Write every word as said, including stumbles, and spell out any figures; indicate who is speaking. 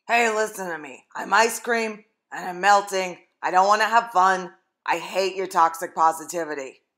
Speaker 1: Hey, listen to me. I'm ice cream and I'm melting. I don't want to have fun. I hate your toxic positivity.